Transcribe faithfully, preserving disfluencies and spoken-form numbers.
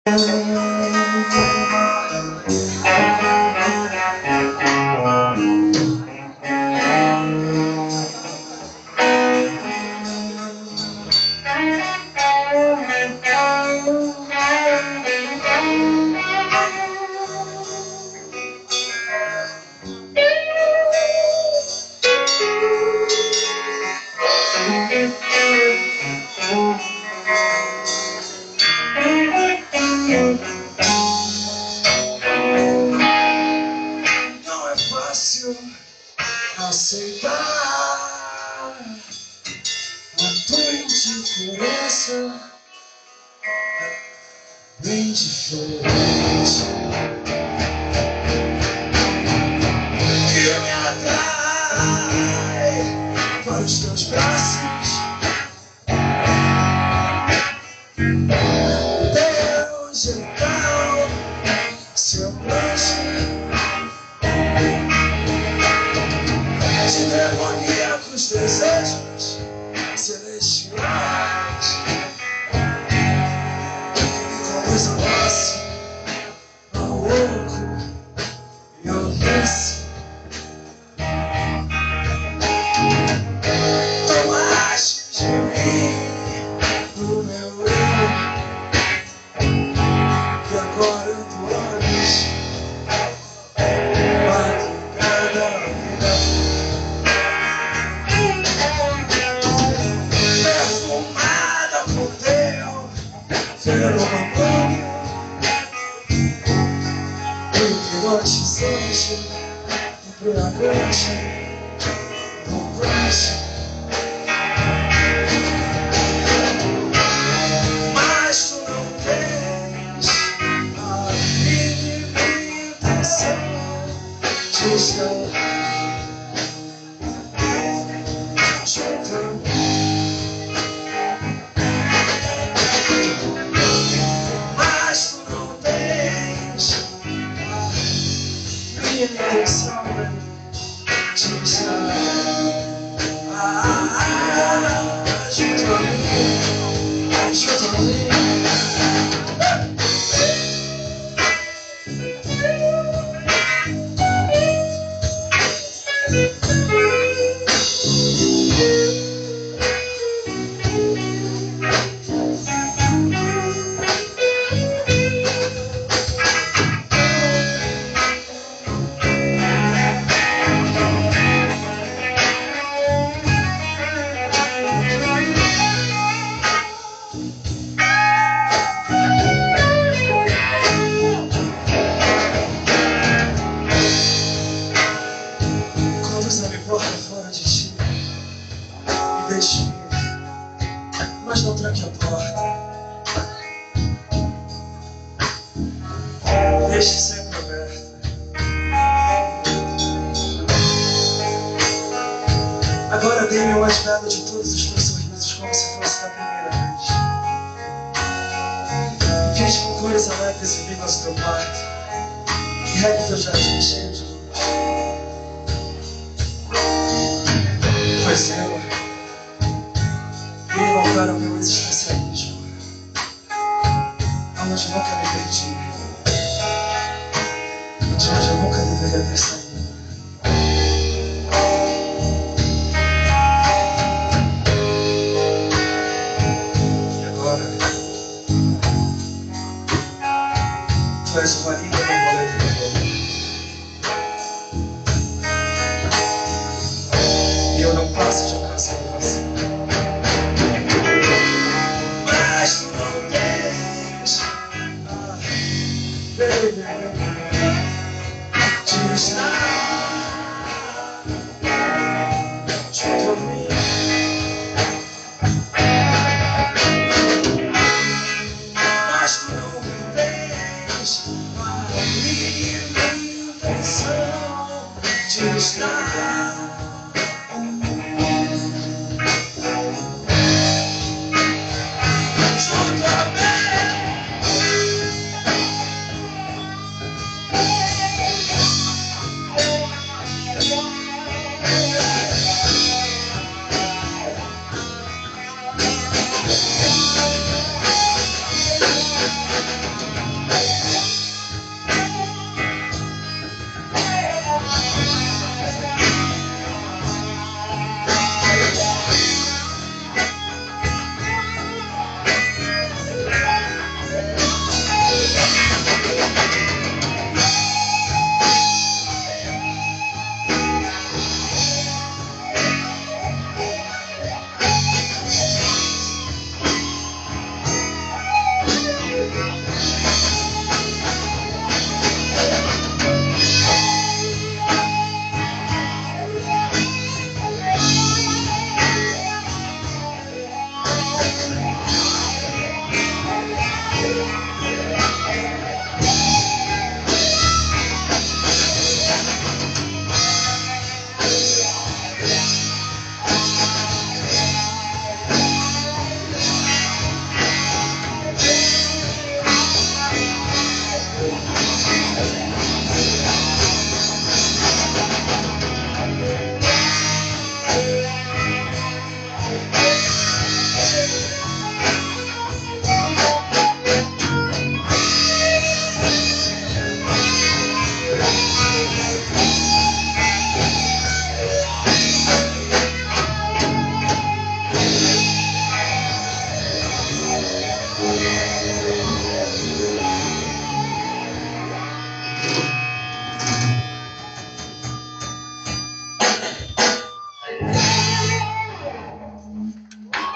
Não é fácil aceitar a tua indiferença, bem diferente, que me atrai para os teus braços. Teu jeitão, seu blush de demoníacos desejos celestiais. Conduz ao laço, ao louco e ao vício. Não aches de mim o meu eu, que agora eu tô olhos madrugada vida. Perfumada por teu feromônio, hipnotizante, embriagante, romance. Mas tu não tens a mínima intenção de estar junto a mim. Mas tu não tens a mínima intenção de estar ah, junto a mim, junto a mim. Conduza-me porta fora de ti e deixe-me ir, mas não tranque a porta. Deixe sempre aberta. Agora dê-me uma espada de todos os teus sorrisos, como se fosse da primeira vez. Fiz com cores alegres e vivas teu quarto, que regue teu jardim cheio de luz. Pois eu me invocaram pelo existencialismo, aonde nunca me perdi, e de onde eu nunca deveria ter saído. E agora, tu és uma linda borboleta do amor, e eu não passo de um cansado vazio. Mas tu não tens a beber de estar junto a mim. Mas tu não tens a mínima intenção de estar